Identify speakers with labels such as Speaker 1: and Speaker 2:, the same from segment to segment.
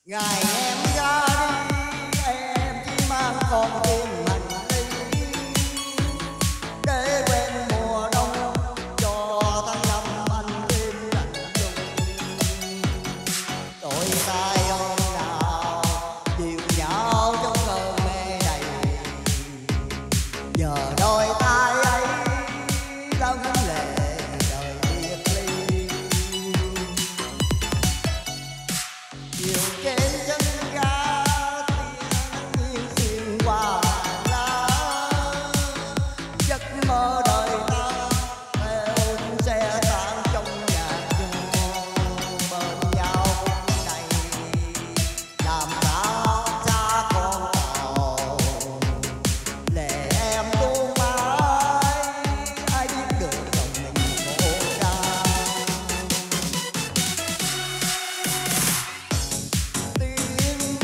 Speaker 1: Ngày em ra đi, em chỉ mang con tim hành lý để quên mùa đông cho tháng năm anh tim lạnh lùng. Đôi tay ôm nào dìu nhau trong cơn mê đầy, giờ đôi tay ấy lắng lệ đời biệt ly. Chiều trên chân ga tia nghiêng xuyên qua ngàn lá, giấc mơ đời ta theo chuyến xe tan trong nhạc chuông. Bên nhau phút này làm sao xa con tàu, lệ em tuôn mãi ai biết được lòng mình khổ đau. Tiếng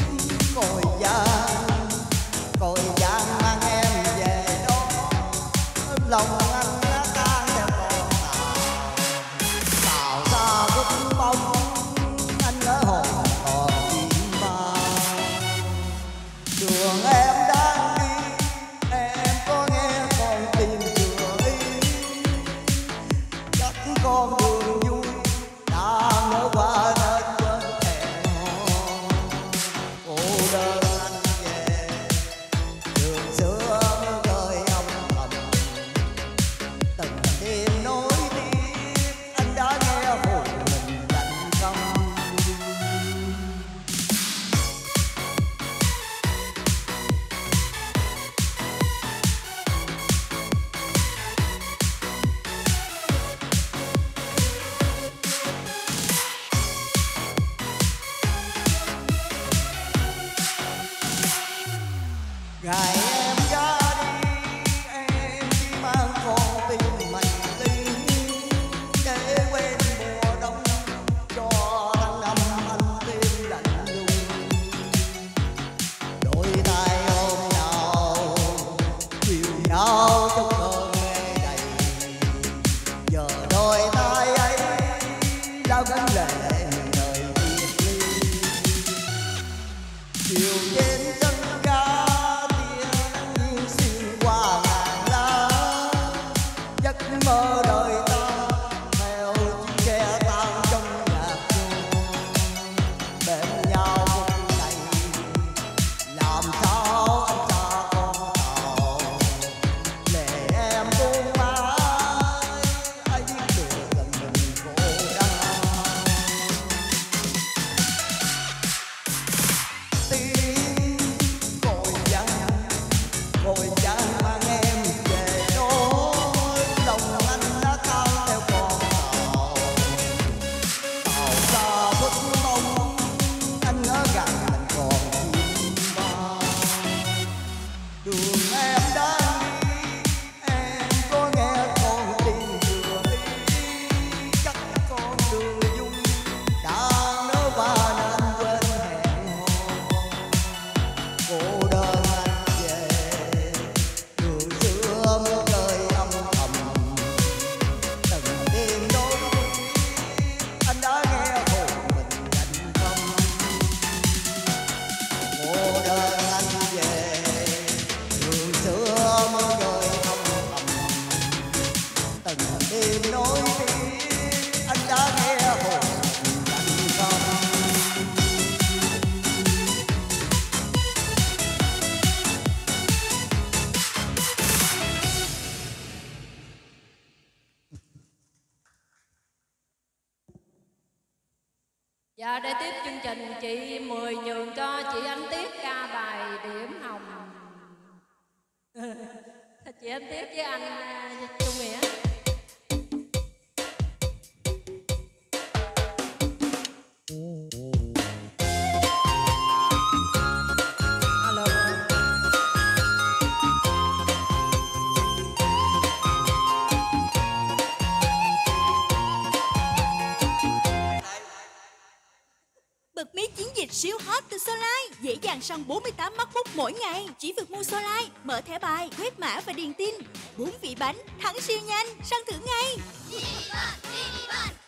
Speaker 1: còi vang mang em về đó, lòng anh đã tan theo con tàu xa vút bóng, anh ở hồn còn chim bao. Đường em đang đi, em có nghe con tim chưa ý, chắc con đường vui đã ngỡ qua nên quên hẹn hò. Cô đơn anh về đường xưa mưa rơi âm thầm, từng đêm nối tiếc anh đã nghe hồn mình lạnh câm. Ngày em ra đi, em chỉ mang con tim hành lý để quên mùa đông cho tháng năm anh tim lạnh lùng. Đôi tay ôm nhau dìu nhau trong cơn mê đầy, giờ đôi tay ấy đã gắn lệ đời biệt ly. Chiều trên chân ga tia nắng nghiêng xuyên qua ngàn lá, giấc mơ đời ta theo chiếc xe tan trong nhạc chuông. Bên nhau phút này làm sao anh xa con tàu, lệ em tuôn mãi ai biết được rằng mình khổ đau. Tiếng còi vang mang em về đó, lòng anh đã tan theo con tàu xa vút bóng, anh ngỡ rằng mình còn chim bao. Đường em đang đi, em có nghe con tim vừa ý, chắc con đường vui đã nỡ qua nên quên hẹn hò. Cô đơn anh về đường xưa mưa rơi âm thầm, từng đêm đôi anh đã nghe hồn mình lạnh câm. Cô đơn anh về đường xưa mưa rơi âm thầm, từng đêm nối tiếc anh đã nghe hồn mình lạnh câm.
Speaker 2: Dạ, để tiếp chương trình, chị mời nhường cho chị Ánh Tuyết ca bài Điểm Hồng. Chị Ánh Tuyết với anh Trung Nghĩa. Alo.
Speaker 3: Bật mí chiến dịch siêu hot từ Solar, dễ dàng săn 48 MacBook mỗi ngày. Chỉ việc mua Solar, mở thẻ bài, quét mã và điền tin. 4 vị bánh, thắng siêu nhanh, săn thưởng ngay.
Speaker 4: Minivan,